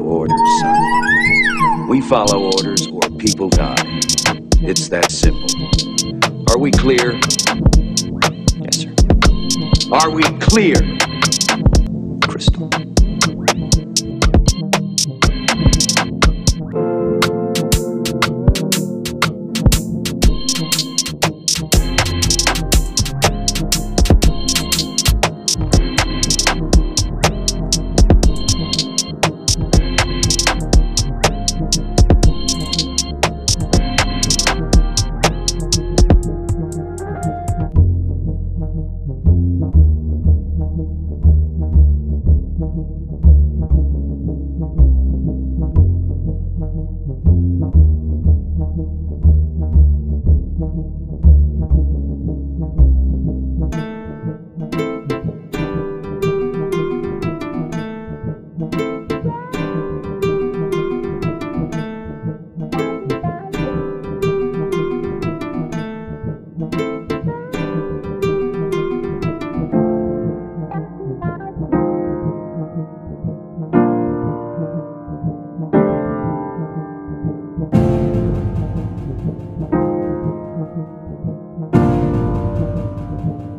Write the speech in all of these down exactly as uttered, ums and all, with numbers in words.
orders, son. We follow orders or people die. It's that simple. Are we clear? Yes, sir. Are we clear? Crystal.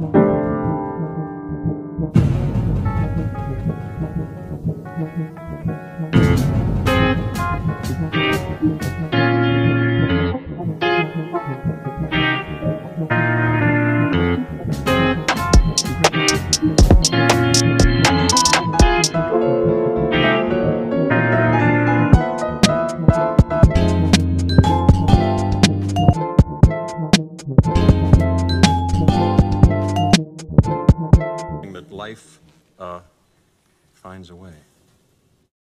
Thank you.